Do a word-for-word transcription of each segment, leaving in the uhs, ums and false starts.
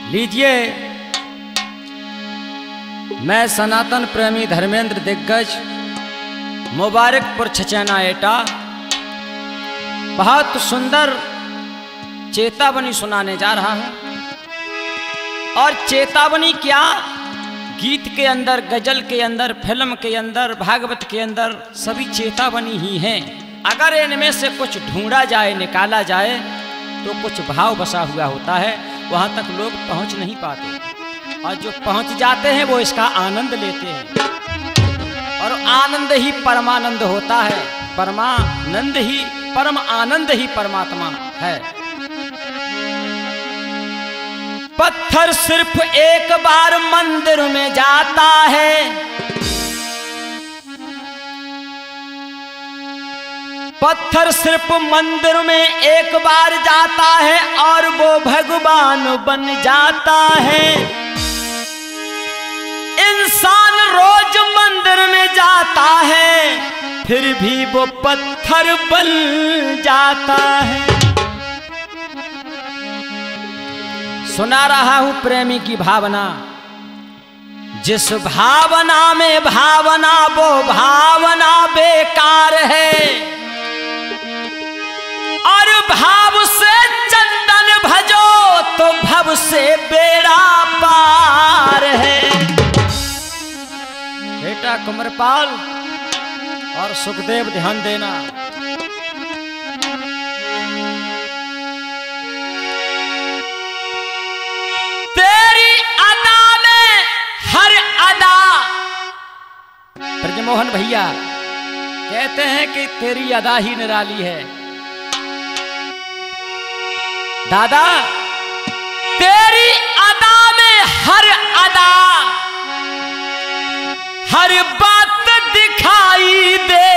लीजिए, मैं सनातन प्रेमी धर्मेंद्र दिग्गज मुबारकपुर छचैना एटा बहुत सुंदर चेतावनी सुनाने जा रहा हूं। और चेतावनी क्या, गीत के अंदर, गजल के अंदर, फिल्म के अंदर, भागवत के अंदर सभी चेतावनी ही हैं। अगर इनमें से कुछ ढूंढा जाए, निकाला जाए तो कुछ भाव बसा हुआ होता है, वहां तक लोग पहुंच नहीं पाते। और जो पहुंच जाते हैं वो इसका आनंद लेते हैं। और आनंद ही परमानंद होता है। परमानंद ही, परम आनंद ही परमात्मा है। पत्थर सिर्फ एक बार मंदिर में जाता है, पत्थर सिर्फ मंदिर में एक बार जाता है और वो भगवान बन जाता है। इंसान रोज मंदिर में जाता है, फिर भी वो पत्थर बन जाता है। सुना रहा हूं प्रेमी की भावना। जिस भावना में भावना, वो भावना बेकार है। और भाव से चंदन भजो तो भव से बेड़ा पार है। बेटा कुंवरपाल और सुखदेव ध्यान देना। तेरी अदा में हर अदा, ब्रजमोहन भैया कहते हैं कि तेरी अदा ही निराली है। दादा, तेरी अदा में हर अदा, हर बात दिखाई दे।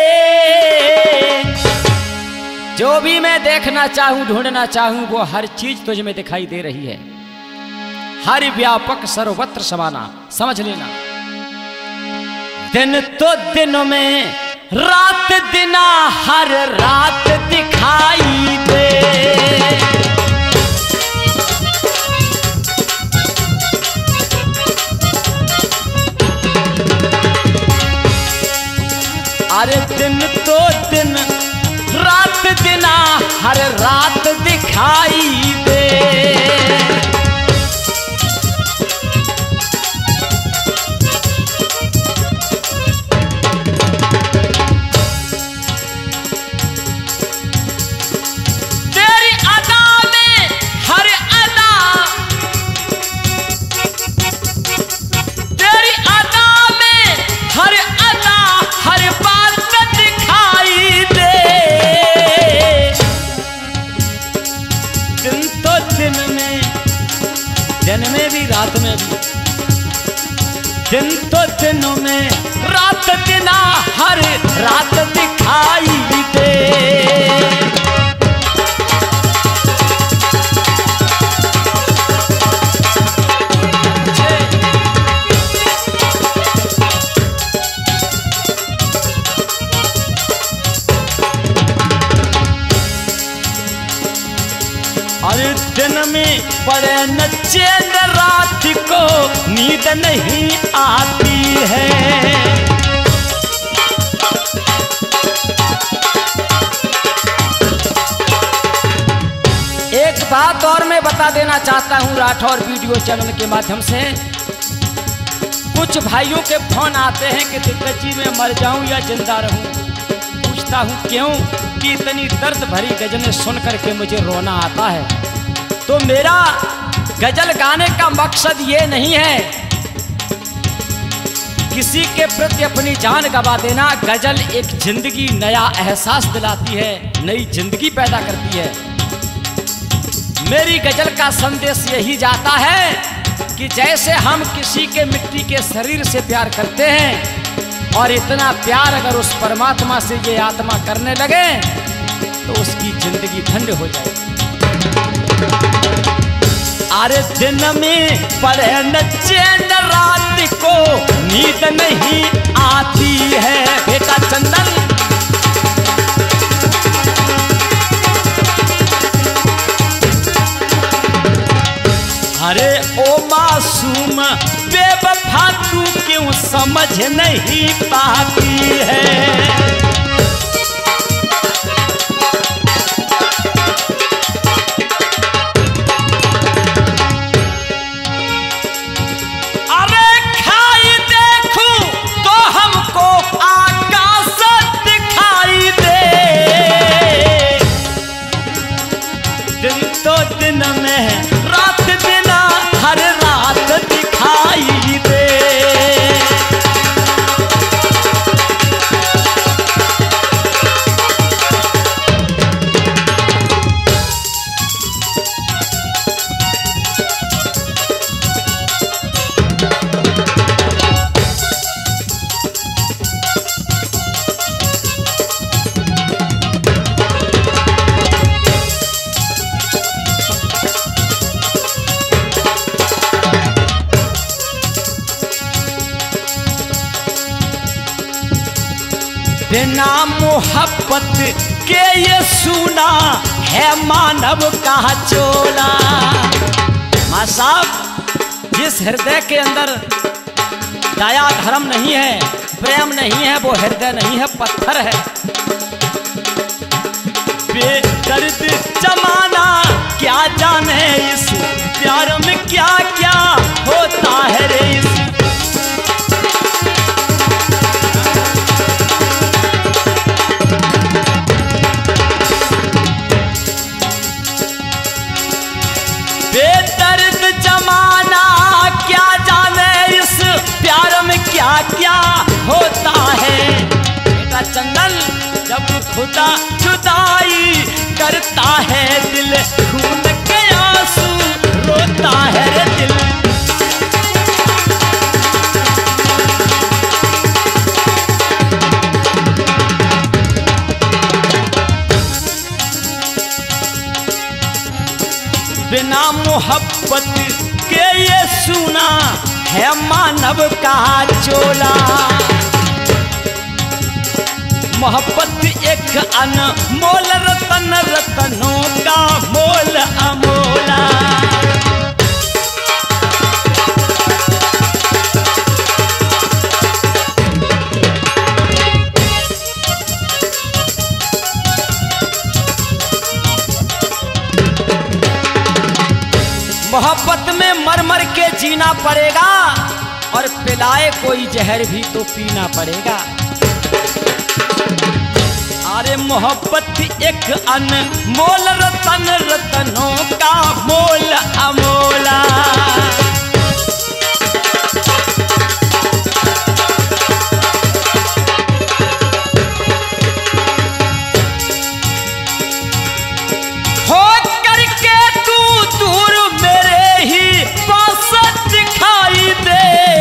जो भी मैं देखना चाहूं, ढूंढना चाहूं, वो हर चीज तुझ में दिखाई दे रही है। हर व्यापक सर्वत्र समाना, समझ लेना। दिन तो दिन में, रात दिना, हर रात दिखाई दे। अरे दिन तो दिन, रात दिना, हर रात दिखाई दे। तेरी अदा में हर अदा, तेरी अदा में हर अदा, हर बात दिखाई दे। दिन तो दिन में, दिन में भी, रात में भी, दिन तो दिन में, रात दिना, हर रात दिखाई दे। अरे दिन में पड़े न चैन, रात को नींद नहीं आती है। एक बात और मैं बता देना चाहता हूं राठौर वीडियो चैनल के माध्यम से। कुछ भाइयों के फोन आते हैं कि दिग्गज जी मैं मर जाऊं या जिंदा रहूं। पूछता हूं क्यों, कि इतनी दर्द भरी गजलें सुन करके मुझे रोना आता है। तो मेरा गजल गाने का मकसद ये नहीं है किसी के प्रति अपनी जान गवा देना। गजल एक जिंदगी, नया एहसास दिलाती है, नई जिंदगी पैदा करती है। मेरी गजल का संदेश यही जाता है कि जैसे हम किसी के मिट्टी के शरीर से प्यार करते हैं, और इतना प्यार अगर उस परमात्मा से ये आत्मा करने लगे तो उसकी जिंदगी धन्य हो जाएगी। अरे दिन में पड़े न चैन, रात को नींद नहीं आती है। बेटा चंदन, अरे ओ मासूम बेवफा तू क्यों समझ नहीं पाती है। दिन में रात बिना हर रात दिखाई दे। बिना मोहब्बत के ये सुना है मानव का चोला। माँ साहब, जिस हृदय के अंदर दया धर्म नहीं है, प्रेम नहीं है, वो हृदय नहीं है, पत्थर है। बेदर्द जमाना क्या जाने इस प्यार में क्या क्या होता है रे। इस बेदर्द जमाना क्या जाने इस प्यार में क्या क्या होता है। बेटा चंदन, जब खुदा जुदाई करता है दिल खून के आंसू रोता है रे दिल। बिना मोहब्बत के ये सुना है मानव का चोला। मोहब्बत एक अनमोल रतन, रतनों का मोल अमोला। मोहब्बत में मर मर के जीना पड़ेगा और पिलाए कोई जहर भी तो पीना पड़ेगा। अरे मोहब्बत एक अनमोल रतन, रतनों का मोल अमोला। हो करके तू दूर मेरे ही पास दिखाई दे।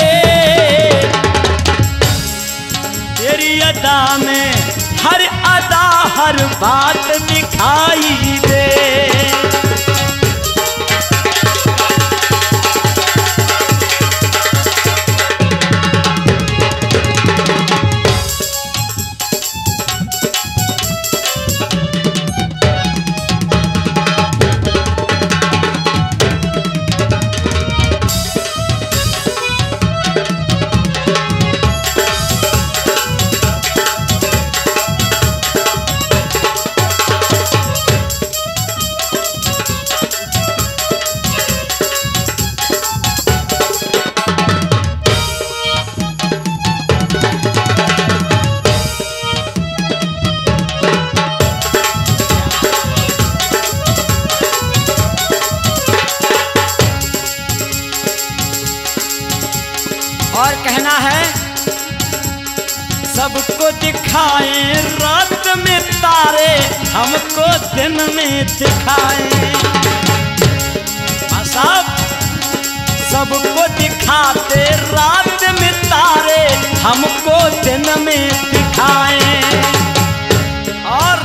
तेरी अदा में हर अदा हर बात दिखाई दे। और कहना है, सबको दिखाएं रात में तारे, हमको दिन में दिखाएं। साहब, सबको दिखाते रात में तारे, हमको दिन में दिखाएं। और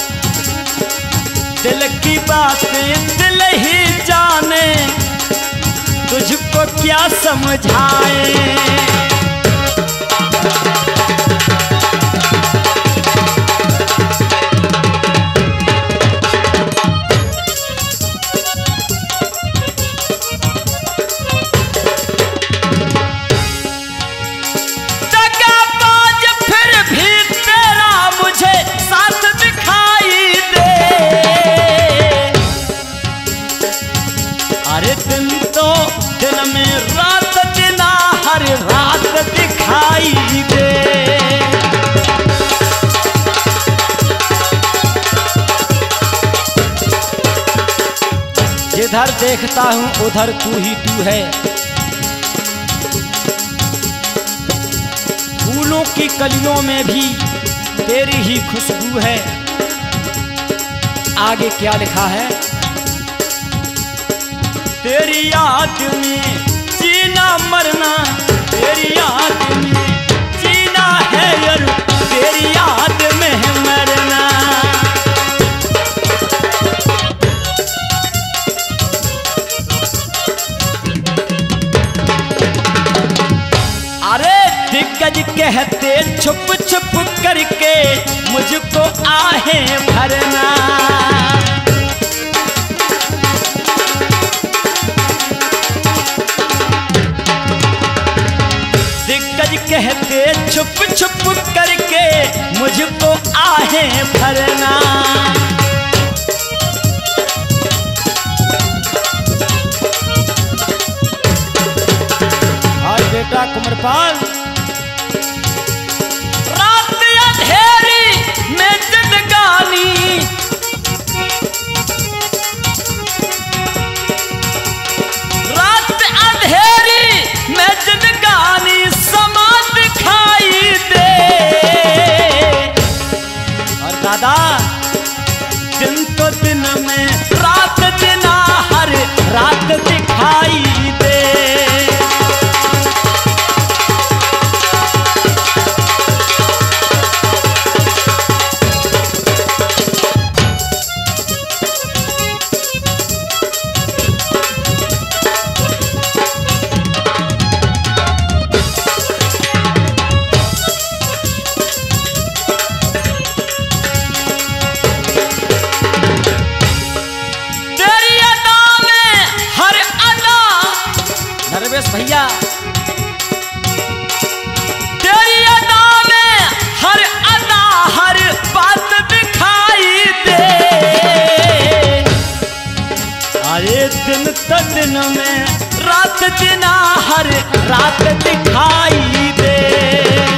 दिल की बातें दिल ही जाने, तुझको क्या समझाए। जिधर देखता हूँ उधर तू ही तू है। फूलों की कलियों में भी तेरी ही खुशबू है। आगे क्या लिखा है? तेरी याद में जीना मरना, तेरी याद में जीना है यार, तेरी याद में है मरना। अरे दिग्गज कहते छुप छुप करके मुझको आहें भरना। दिग्गज कहते छुप छुप करके मुझको आहें भरना। और बेटा कुंवरपाल, रात अंधेरी में जिंदगानी, रात अंधेरी में जिंदगानी समा दिखाई दे। और दादा दिन तो दिन में रात दिना हर रात दिखाई दे। भैया तेरी अदा में हर अदा हर बात दिखाई दे। अरे दिन तो दिन में रात दिना हर रात दिखाई दे।